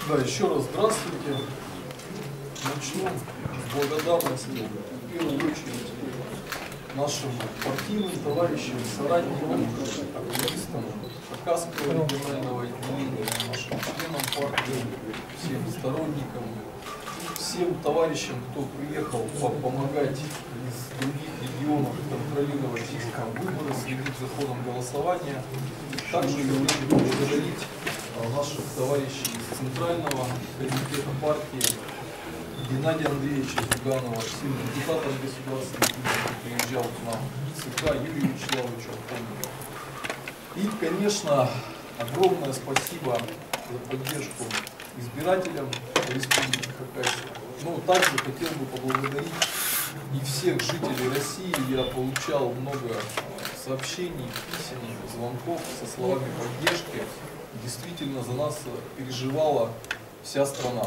Да, еще раз здравствуйте. Начнем с благодарности в первую очередь нашим партийным товарищам, соратникам, активистам Хакасского регионального отделения, нашим членам партии, всем сторонникам, всем товарищам, кто приехал помогать из других регионов контролировать выборы, следить за ходом голосования. Также хотел бы поблагодарить наших товарищей из Центрального комитета партии, Геннадия Андреевича Зюганова, всем депутатам Государственной Думы, кто приезжал к нам, ЦК Юрию Вячеславовичу Антонову. И, конечно, огромное спасибо за поддержку избирателям Республики Хакасия. Но также хотел бы поблагодарить и всех жителей России. Я получал много сообщений, писем, звонков со словами поддержки. Действительно за нас переживала вся страна.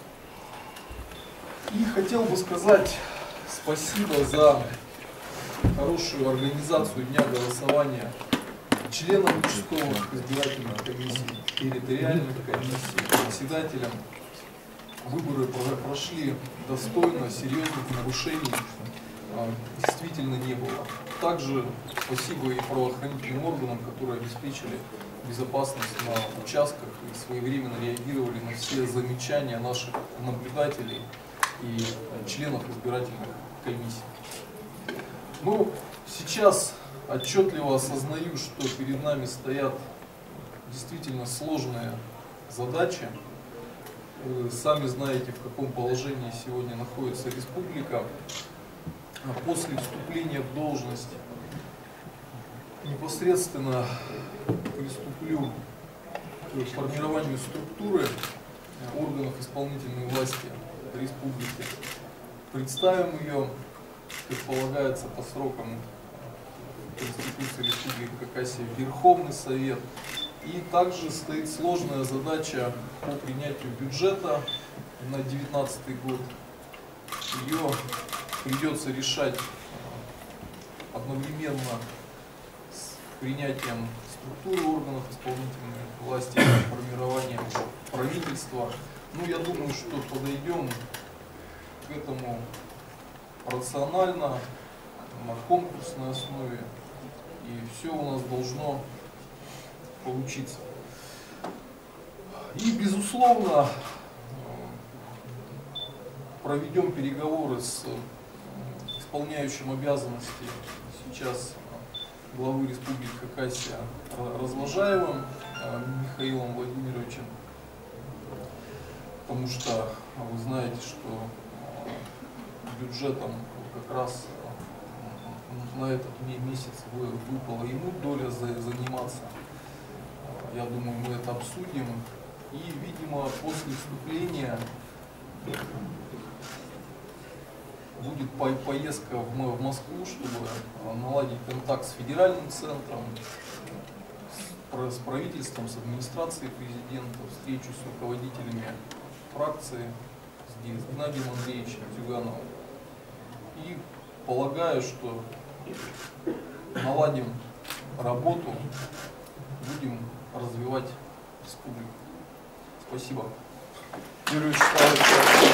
И хотел бы сказать спасибо за хорошую организацию дня голосования членам участковых избирательных комиссий, территориальных комиссий, председателям. Выборы прошли достойно, серьезных нарушений действительно не было. Также спасибо и правоохранительным органам, которые обеспечили безопасность на участках и своевременно реагировали на все замечания наших наблюдателей и членов избирательных комиссий. Ну, сейчас отчетливо осознаю, что перед нами стоят действительно сложные задачи. Вы сами знаете, в каком положении сегодня находится республика. После вступления в должность непосредственно приступлю к формированию структуры органов исполнительной власти республики. Представим ее, как полагается по срокам Конституции Республики Хакасия, Верховный Совет. И также стоит сложная задача по принятию бюджета на 2019 год. Ее придется решать одновременно с принятием структуры органов исполнительной власти, формированием правительства. Ну, я думаю, что подойдем к этому рационально, на конкурсной основе, и все у нас должно получиться. И, безусловно, проведем переговоры с исполняющим обязанности сейчас главы Республики Хакасия Развожаевым Михаилом Владимировичем, потому что вы знаете, что бюджетом как раз на этот месяц выпала ему доля заниматься. Я думаю, мы это обсудим. И, видимо, после вступления будет поездка в Москву, чтобы наладить контакт с федеральным центром, с правительством, с администрацией президента, встречу с руководителями фракции, с Геннадием Андреевичем Зюгановым. И полагаю, что наладим работу, будем развивать республику. Спасибо. Юрий Вячеславович.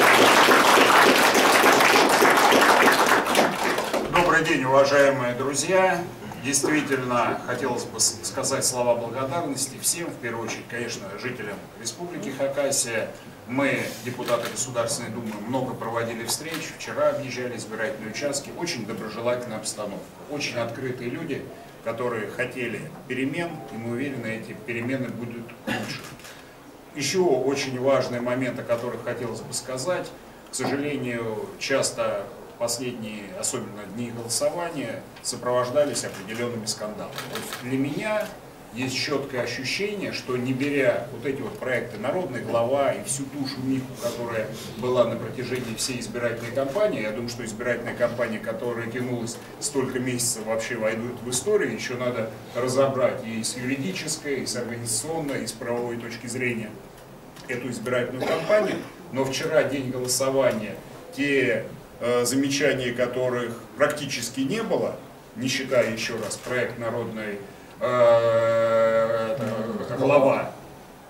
Добрый день, уважаемые друзья. Действительно, хотелось бы сказать слова благодарности всем, в первую очередь, конечно, жителям Республики Хакасия. Мы, депутаты Государственной Думы, много проводили встреч, вчера объезжали избирательные участки. Очень доброжелательная обстановка, очень открытые люди, которые хотели перемен, и мы уверены, эти перемены будут лучше. Еще очень важный момент, о котором хотелось бы сказать. К сожалению, часто последние, особенно дни голосования, сопровождались определенными скандалами. Вот для меня есть четкое ощущение, что не беря вот эти вот проекты «Народный глава» и всю ту шумиху, которая была на протяжении всей избирательной кампании, я думаю, что избирательная кампания, которая тянулась столько месяцев, вообще войдет в историю, еще надо разобрать и с юридической, и с организационной, и с правовой точки зрения эту избирательную кампанию. Но вчера день голосования, те замечания которых практически не было, не считая еще раз проект «Народный глава»,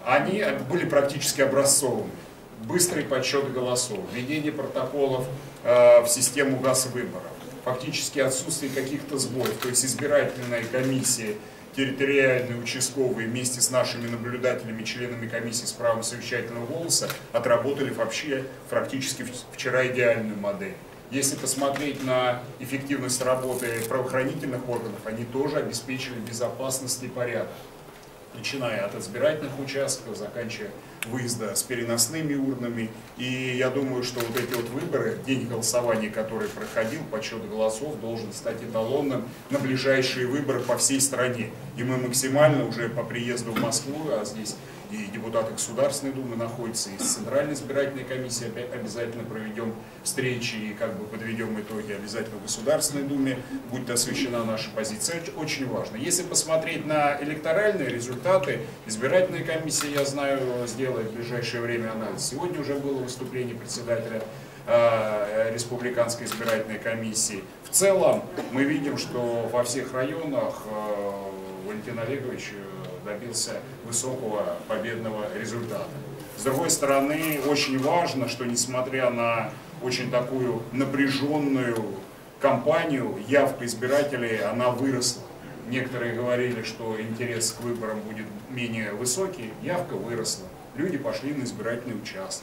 они были практически образцовыми. Быстрый подсчет голосов, введение протоколов в систему газвыборов, фактически отсутствие каких-то сбоев, то есть избирательная комиссия, территориальные, участковые, вместе с нашими наблюдателями, членами комиссии с правом совещательного голоса, отработали вообще практически вчера идеальную модель. Если посмотреть на эффективность работы правоохранительных органов, они тоже обеспечили безопасность и порядок, начиная от избирательных участков, заканчивая выезда с переносными урнами. И я думаю, что вот эти вот выборы, день голосования, который проходил, подсчет голосов, должен стать эталонным на ближайшие выборы по всей стране. И мы максимально уже по приезду в Москву, а здесь и депутаты Государственной Думы находятся, и с Центральной избирательной комиссией обязательно проведем встречи и как бы подведем итоги. Обязательно в Государственной Думе будет освещена наша позиция. Это очень важно. Если посмотреть на электоральные результаты, избирательная комиссия, я знаю, сделает в ближайшее время анализ. Сегодня уже было выступление председателя Республиканской избирательной комиссии. В целом мы видим, что во всех районах Валентин Олегович добился высокого победного результата. С другой стороны, очень важно, что несмотря на очень такую напряженную кампанию, явка избирателей, она выросла. Некоторые говорили, что интерес к выборам будет менее высокий, явка выросла. Люди пошли на избирательный участок.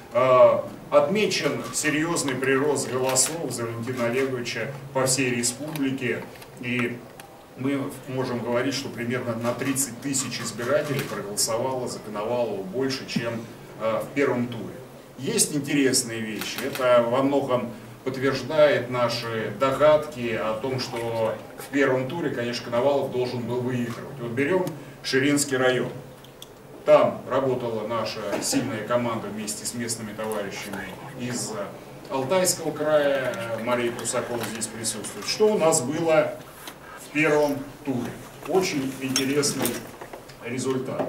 Отмечен серьезный прирост голосов за Валентина Олеговича по всей республике. И мы можем говорить, что примерно на 30 тысяч избирателей проголосовало за Коновалова больше, чем в первом туре. Есть интересные вещи. Это во многом подтверждает наши догадки о том, что в первом туре, конечно, Коновалов должен был выигрывать. Вот берем Ширинский район. Там работала наша сильная команда вместе с местными товарищами из Алтайского края. Мария Прусакова здесь присутствует. Что у нас было в первом туре? Очень интересный результат.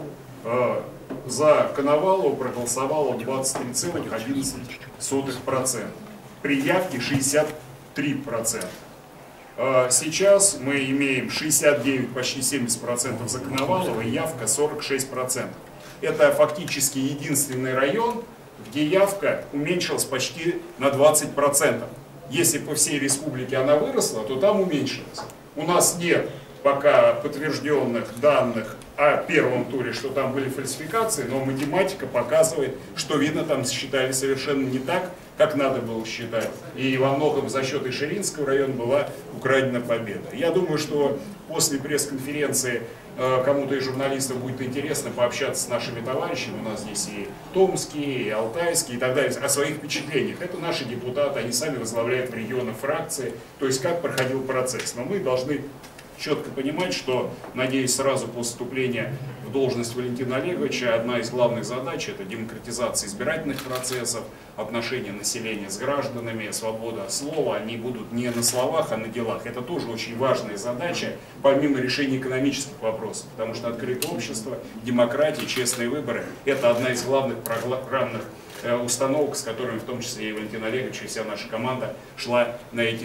За Коновалова проголосовало 23,11%. При явке 63%. Сейчас мы имеем 69, почти 70% за Коновалова, и явка 46%. Это фактически единственный район, где явка уменьшилась почти на 20%. Если по всей республике она выросла, то там уменьшилась. У нас нет пока подтвержденных данных о первом туре, что там были фальсификации, но математика показывает, что, видно, там считали совершенно не так, как надо было считать. И во многом за счет Ишеринского района была украдена победа. Я думаю, что после пресс-конференции кому-то из журналистов будет интересно пообщаться с нашими товарищами. У нас здесь и томские, и алтайские, и так далее, о своих впечатлениях. Это наши депутаты, они сами возглавляют в регионах фракции, то есть как проходил процесс. Но мы должны четко понимать, что, надеюсь, сразу после вступления в должность Валентина Олеговича одна из главных задач – это демократизация избирательных процессов, отношения населения с гражданами, свобода слова. Они будут не на словах, а на делах. Это тоже очень важная задача, помимо решения экономических вопросов, потому что открытое общество, демократия, честные выборы – это одна из главных программных установок, с которыми в том числе и Валентин Олегович, и вся наша команда шла на эти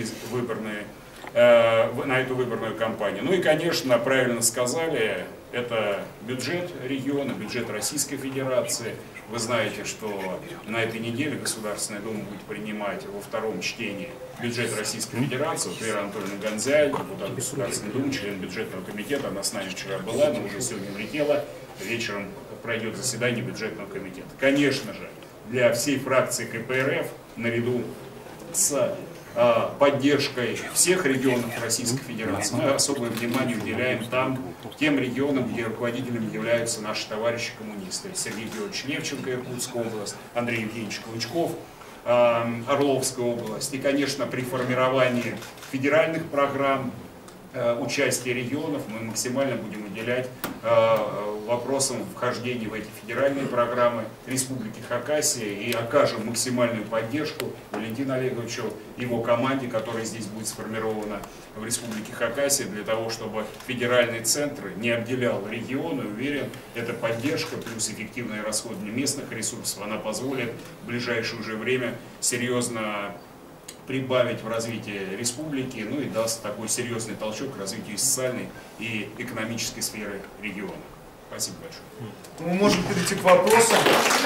на эту выборную кампанию. Ну и, конечно, правильно сказали, это бюджет региона, бюджет Российской Федерации. Вы знаете, что на этой неделе Государственная Дума будет принимать во втором чтении бюджет Российской Федерации. Вот Вера Анатольевна Гонзаль, депутат Государственной Думы, член бюджетного комитета, она с нами вчера была, но уже сегодня улетела. Вечером пройдет заседание бюджетного комитета. Конечно же, для всей фракции КПРФ, наряду с поддержкой всех регионов Российской Федерации, мы особое внимание уделяем тем регионам, где руководителями являются наши товарищи-коммунисты. Сергей Георгиевич Левченко, Иркутская область, Андрей Евгеньевич Клычков, Орловская область. И, конечно, при формировании федеральных программ участия регионов мы максимально будем уделять вопросам вхождения в эти федеральные программы Республики Хакасия и окажем максимальную поддержку Валентину Олеговичу и его команде, которая здесь будет сформирована в Республике Хакасия, для того, чтобы федеральный центр не обделял регионы. Уверен, эта поддержка плюс эффективное расходование местных ресурсов, она позволит в ближайшее уже время серьезно прибавить в развитии республики, ну и даст такой серьезный толчок к развитию социальной и экономической сферы региона. Спасибо большое. Мы можем перейти к вопросам.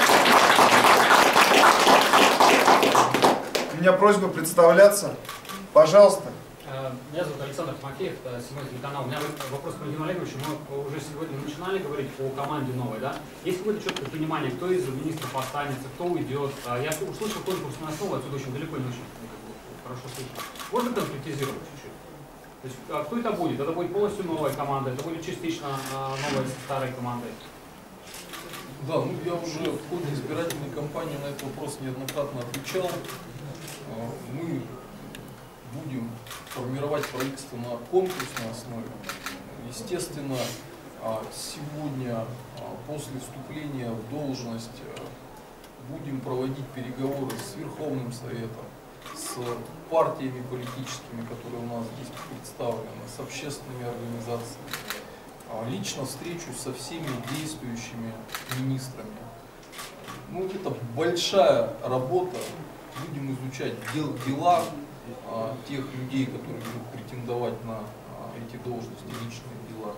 У меня просьба представляться. Пожалуйста. Меня зовут Александр Тимофеев, седьмой телеканал. У меня вопрос к Владимиру Олеговичу. Мы уже сегодня начинали говорить по команде новой, да? Есть какое-то четкое понимание, кто из министров останется, кто уйдет? Я услышал конкурсную основу, отсюда очень далеко не очень хорошо слышно. Можно конкретизировать чуть-чуть? То есть, кто это будет? Это будет полностью новая команда, это будет частично новая со старой командой? Да, ну я уже в ходе избирательной кампании на этот вопрос неоднократно отвечал. Мы будем формировать правительство на конкурсной основе. Естественно, сегодня, после вступления в должность, будем проводить переговоры с Верховным Советом, с партиями политическими, которые у нас здесь представлены, с общественными организациями. Лично встречусь со всеми действующими министрами. Ну, это большая работа. Будем изучать дела тех людей, которые будут претендовать на эти должности, личные дела.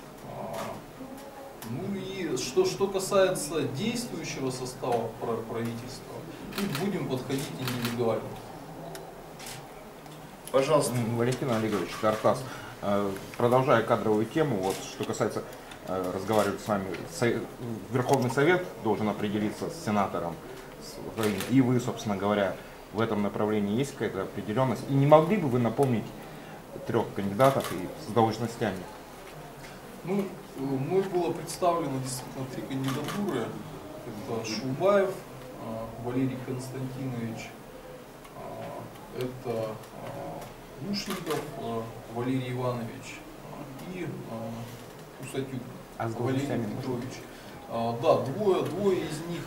Ну и что касается действующего состава правительства, тут будем подходить индивидуально. Пожалуйста. Валентин Олегович, Тартас, продолжая кадровую тему, вот что касается, разговаривать с вами, Верховный Совет должен определиться с сенатором, и вы, собственно говоря, в этом направлении есть какая-то определенность? И не могли бы вы напомнить 3 кандидатов и с должностями? Ну, мной было представлено действительно 3 кандидатуры. Это Шулбаев Валерий Константинович, это Лушников Валерий Иванович и Усатюк Валерий Петрович. Да, двое из них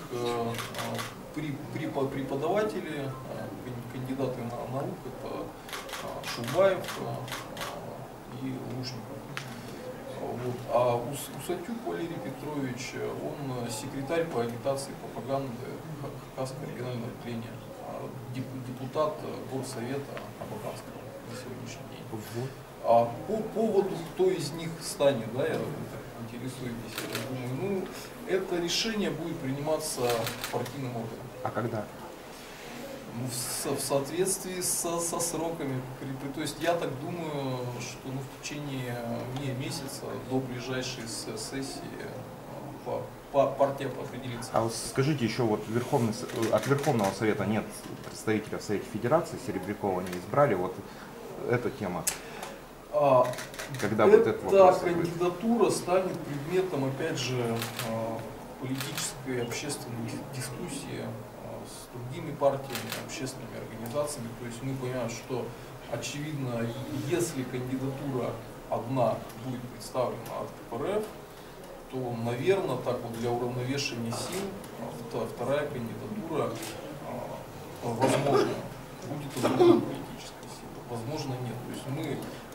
преподаватели, кандидаты наук, это Шулбаев и Лушников. Вот. А Усатюк Валерий Петрович, он секретарь по агитации и пропаганды Хакасского регионального отделения, депутат Горсовета Абаканского на сегодняшний день. А по поводу, кто из них станет, да, я так интересуетесь, я думаю, ну, это решение будет приниматься партийным органом. А когда? В соответствии со сроками. То есть я так думаю, что в течение месяца до ближайшей сессии партия определится. А вот скажите еще, вот от Верховного Совета нет представителя в Совете Федерации, Серебрякова не избрали, вот эта тема. Когда вот эта кандидатура станет предметом, опять же, политической общественной дискуссии с другими партиями, общественными организациями. То есть мы понимаем, что очевидно, если кандидатура одна будет представлена от КПРФ, то, наверное, так вот для уравновешивания сил вторая кандидатура, возможно, будет от другой политической силы, возможно, нет. То есть мы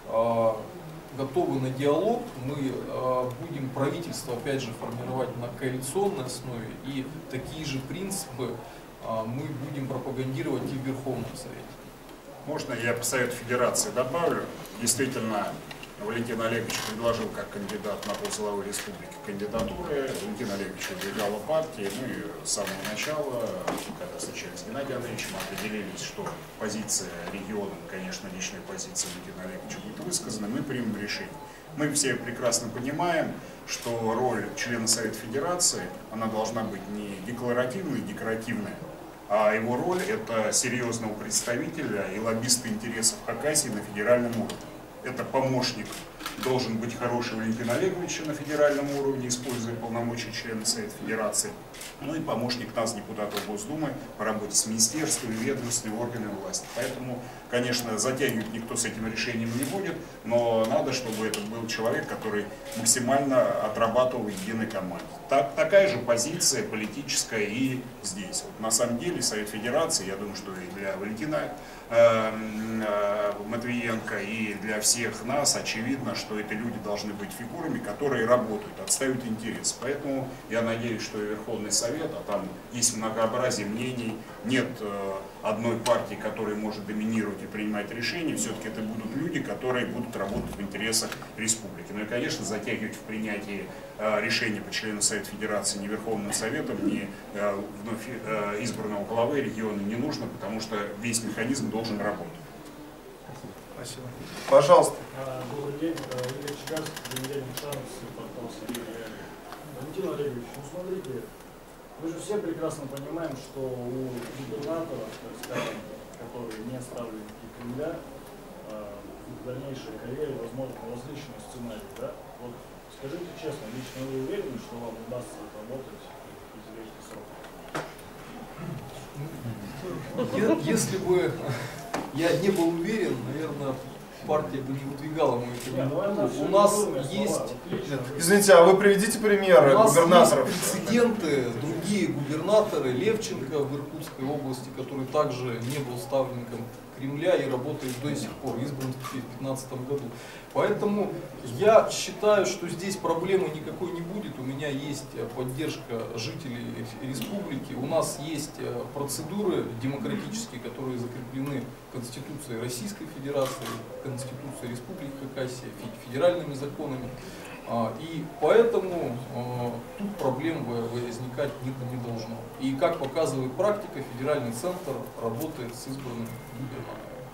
готовы на диалог, мы будем правительство, опять же, формировать на коалиционной основе, и такие же принципы мы будем пропагандировать и в Верховном Совете. Можно я по Совету Федерации добавлю? Действительно, Валентин Олегович предложил как кандидат на пост главы республики кандидатуры. Валентин Олегович выдвигала партии. Мы с самого начала, когда встречались с Геннадием Андреевичем, определились, что позиция региона, конечно, личная позиция Валентина Олеговича будет высказана, мы примем решение. Мы все прекрасно понимаем, что роль члена Совета Федерации, она должна быть не декларативной, декоративной, а его роль – это серьезного представителя и лоббиста интересов Хакасии на федеральном уровне. Это помощник, должен быть хороший Валентин Олегович на федеральном уровне, используя полномочия члена Совета Федерации. Ну и помощник нас, депутатов Госдумы, по работе с министерствами, ведомствами, органами власти. Поэтому, конечно, затягивать никто с этим решением не будет, но надо, чтобы это был человек, который максимально отрабатывал в единой команде. Такая же позиция политическая и здесь. Вот, на самом деле Совет Федерации, я думаю, что и для Валентина Матвиенко, и для всех нас очевидно, что эти люди должны быть фигурами, которые работают, отстаивают интерес. Поэтому я надеюсь, что и Верховный Совет, а там есть многообразие мнений, нет одной партии, которая может доминировать и принимать решения, все-таки это будут люди, которые будут работать в интересах республики. Ну и, конечно, затягивать в принятии решений по члену Совета Федерации ни Верховным Советом, ни вновь избранного главы региона не нужно, потому что весь механизм должен работать. Спасибо. Пожалуйста. Добрый день, Игорь Чекарский, генеральный шанс, портал Сибирь. Валентин Олегович, ну смотрите, мы же все прекрасно понимаем, что у губернатора, так скажем, который не оставлен в Кремля, в дальнейшей карьере возможны различные сценарии, да? Вот скажите честно, лично вы уверены, что вам удастся отработать известный срок? Если бы я не был уверен, наверное, партия бы не выдвигала мою кандидатуру. У нас есть... Извините, а вы приведите примеры У нас губернаторов? есть прецеденты, другие губернаторы, Левченко в Иркутской области, который также не был ставленником Кремля и работает до сих пор, избран в 2015 году. Поэтому я считаю, что здесь проблемы никакой не будет. У меня есть поддержка жителей республики, у нас есть процедуры демократические, которые закреплены Конституцией Российской Федерации, Конституцией Республики Хакасия, федеральными законами. И поэтому тут проблем возникать не должно. И как показывает практика, федеральный центр работает с избранным губернатором.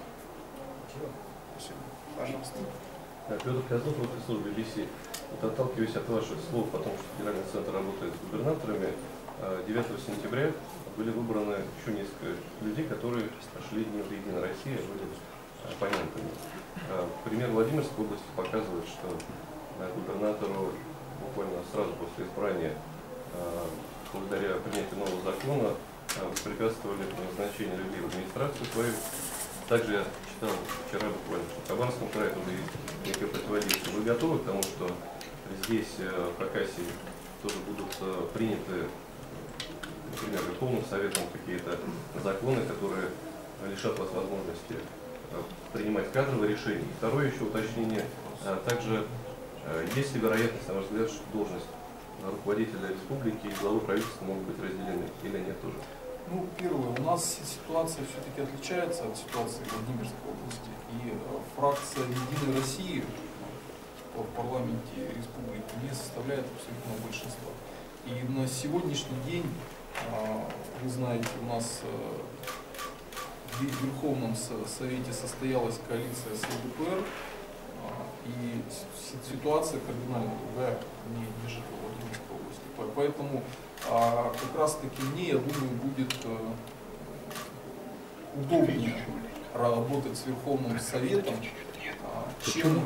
Спасибо. Пожалуйста. Петр Козлов, профессор BBC. Вот отталкиваясь от ваших слов о том, что федеральный центр работает с губернаторами, 9 сентября были выбраны еще несколько людей, которые прошли Дни Единой России, были оппонентами. Пример Владимирской области показывает, что губернатору буквально сразу после избрания, благодаря принятию нового закона, воспрепятствовали назначение людей в администрацию свою. Также я читал вчера буквально, что в Хабаровском крае тоже есть некое противодействие. Вы готовы к тому, что здесь, в Хакасии, тоже будут приняты, например, Верховным Советом какие-то законы, которые лишат вас возможности принимать кадровые решения? Второе еще уточнение. Также есть ли вероятность, на ваш взгляд, что должность руководителя республики и главы правительства могут быть разделены или нет тоже? Ну, первое, у нас ситуация все-таки отличается от ситуации в Владимирской области. И фракция Единой России в парламенте республики не составляет абсолютного большинства. И на сегодняшний день, вы знаете, у нас в Верховном Совете состоялась коалиция с ЛДПР, и ситуация кардинально другая, не жить в Владимирской области. Поэтому как раз таки мне, я думаю, будет удобнее работать с Верховным Советом, чем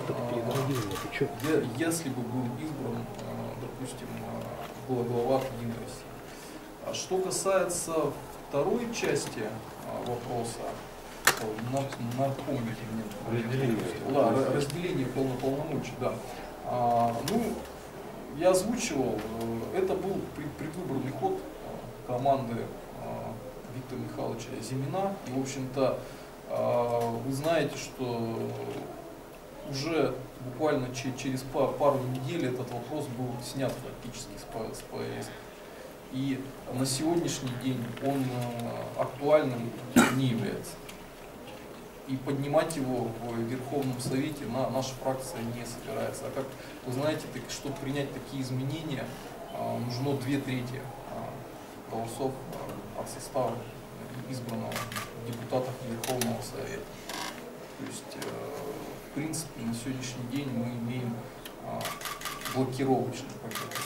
если бы был избран, допустим, глава Единой России. Что касается второй части вопроса, напомните мне. Разделение полномочий, да. Ну, я озвучивал, это был предвыборный ход команды Виктора Михайловича Зимина. И, в общем-то, вы знаете, что уже буквально через пару недель этот вопрос был снят практически с повестки. И на сегодняшний день он актуальным не является. И поднимать его в Верховном Совете наша фракция не собирается. А как вы знаете, чтобы принять такие изменения, нужно 2/3 голосов от состава избранного депутатов Верховного Совета. То есть, в принципе, на сегодняшний день мы имеем блокировочный пакет.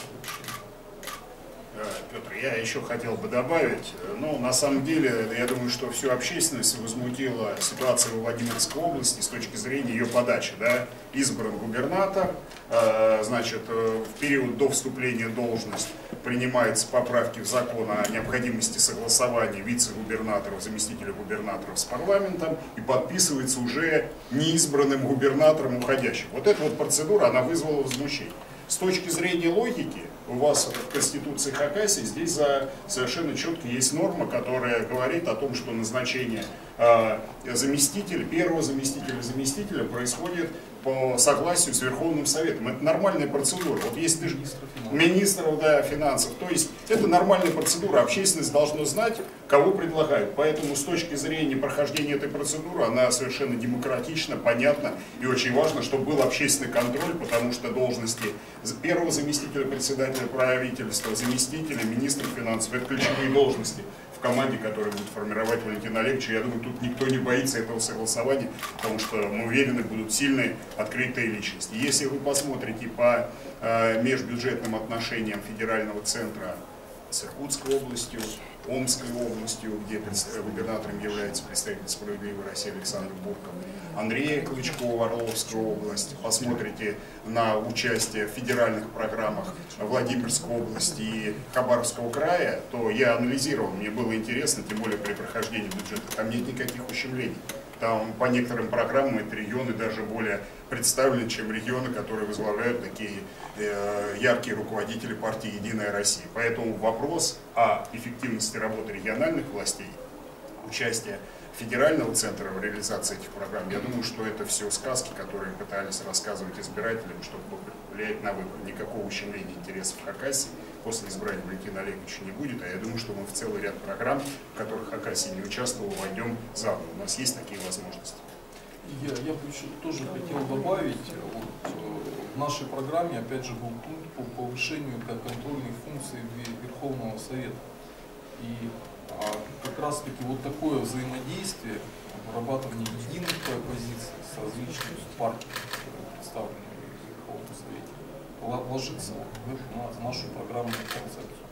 Петр, я еще хотел бы добавить, ну, на самом деле, я думаю, что всю общественность возмутила ситуация в Владимирской области с точки зрения ее подачи, да, избран губернатор, значит, в период до вступления в должность принимаются поправки в закон о необходимости согласования вице-губернаторов, заместителя губернаторов с парламентом и подписывается уже неизбранным губернатором уходящим. Вот эта вот процедура, она вызвала возмущение. С точки зрения логики, у вас в Конституции Хакасии здесь совершенно четко есть норма, которая говорит о том, что назначение заместителя, первого заместителя происходит по согласию с Верховным Советом. Это нормальная процедура. Вот есть министров, да, финансов. То есть это нормальная процедура. Общественность должна знать, кого предлагают. Поэтому с точки зрения прохождения этой процедуры, она совершенно демократична, понятна. И очень важно, чтобы был общественный контроль, потому что должности первого заместителя председателя правительства, заместителя, министра финансов — это ключевые должности в команде, которая будет формировать Валентин Олегович. Я думаю, тут никто не боится этого согласования, потому что мы уверены, будут сильные, открытые личности. Если вы посмотрите по межбюджетным отношениям федерального центра с Иркутской областью, Омской областью, где губернатором является представитель «Справедливой России» Александр Бурков, Андрея Клычкова, Орловская область, посмотрите на участие в федеральных программах Владимирской области и Хабаровского края, то я анализировал, мне было интересно, тем более при прохождении бюджета, там нет никаких ущемлений. Там по некоторым программам эти регионы даже более представлены, чем регионы, которые возглавляют такие яркие руководители партии «Единая Россия». Поэтому вопрос о эффективности работы региональных властей, участия федерального центра в реализации этих программ, я думаю, что это все сказки, которые пытались рассказывать избирателям, чтобы повлиять на выбор. Никакого ущемления интересов Хакасии после избрания Валентина Олеговича не будет, а я думаю, что мы в целый ряд программ, в которых Хакасия не участвовала, войдем заново. У нас есть такие возможности. Я бы еще тоже хотел добавить, в нашей программе опять же был пункт по повышению контрольных функций Верховного Совета. И как раз таки вот такое взаимодействие, вырабатывание единых позиций с различными партиями, которые представлены в Верховном Совете, ложится в нашу программную концепцию.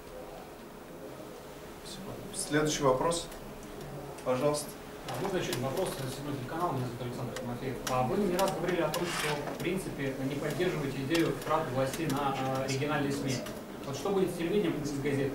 Спасибо. Следующий вопрос, пожалуйста. Можно еще один вопрос, сегодня телеканал, меня зовут Александр Тимофеев. Вы не раз говорили о том, что в принципе не поддерживаете идею траты власти на региональные СМИ. Вот что будет с телевидением и с газетой?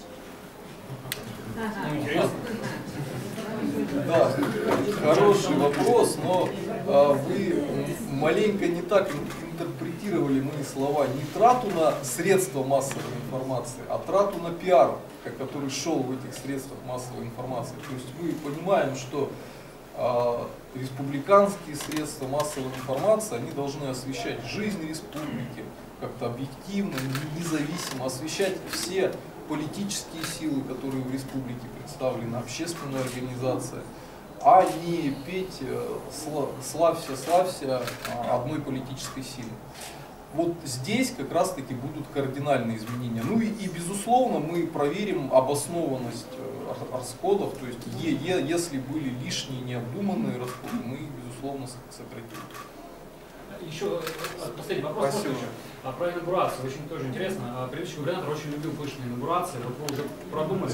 Ну, интересно. Да, хороший вопрос, но вы маленько не так интерпретировали мои слова. Не трату на средства массовой информации, а трату на пиар, который шел в этих средствах массовой информации. То есть мы понимаем, что республиканские средства массовой информации, они должны освещать жизнь республики как-то объективно, независимо, освещать все политические силы, которые в республике представлены, общественная организация, а не петь «славься одной политической силы». Вот здесь как раз таки будут кардинальные изменения. Ну и безусловно мы проверим обоснованность расходов, то есть если были лишние необдуманные расходы, мы безусловно сократим. Еще последний вопрос. Про инаугурацию. Очень тоже интересно. Предыдущий губернатор очень любил пышные инаугурации. Вот вы уже продумали?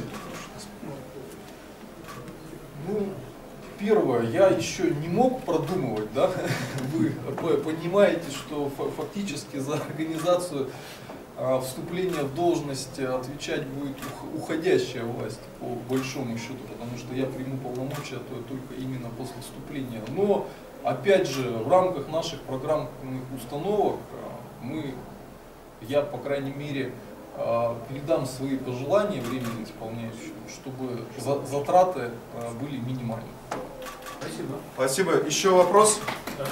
Ну, первое, я еще не мог продумывать, да? Вы понимаете, что фактически за организацию вступления в должность отвечать будет уходящая власть, по большому счету, потому что я приму полномочия только именно после вступления. Но, опять же, в рамках наших программных установок я, по крайней мере, передам свои пожелания временно исполняющим, чтобы затраты были минимальны. Спасибо. Спасибо. Еще вопрос? Да.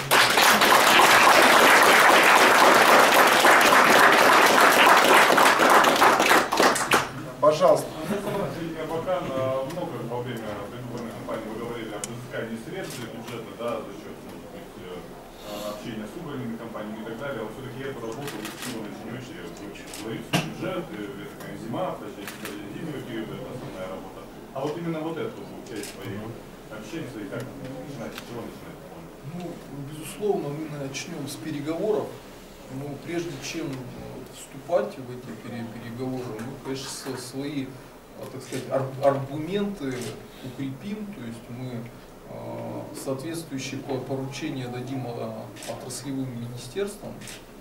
Пожалуйста. Пока много во время предвыборной кампании вы говорили об изыскании средств для бюджета, да, за счет, может быть, общения с выборными компаниями и так далее. Но все-таки эту работу Иван Ильич говорит, бюджет, зима, зимний период, это основная работа. А вот именно вот эту часть своих общений, как начинать, с чего начинать? Ну, безусловно, мы начнем с переговоров, но прежде чем вступать в эти переговоры, мы, конечно, свои, так сказать, аргументы укрепим, то есть мы соответствующие поручения дадим отраслевым министерствам,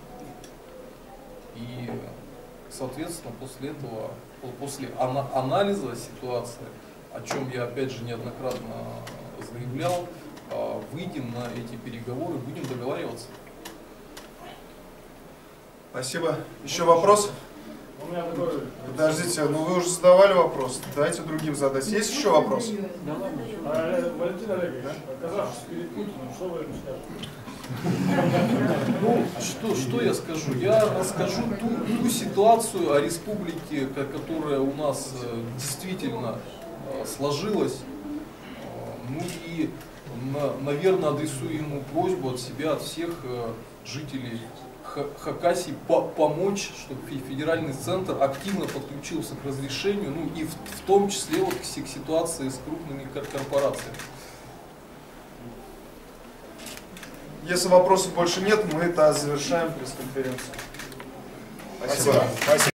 и, соответственно, после этого, после анализа ситуации, о чем я опять же неоднократно заявлял, выйдем на эти переговоры, будем договариваться. Спасибо. Еще вопрос? У меня такой... Подождите, ну вы уже задавали вопрос. Давайте другим задать. Есть еще вопросы? Валентин Олегович, оказавшись перед Путиным, что вы ему скажете? Ну, что я скажу? Я расскажу ту ситуацию о республике, которая у нас действительно сложилась. Ну и, наверное, адресую ему просьбу от себя, от всех жителей Хакасии помочь, чтобы федеральный центр активно подключился к разрешению, ну и в том числе вот к ситуации с крупными корпорациями. Если вопросов больше нет, мы это завершаем пресс-конференцию. Спасибо. Спасибо.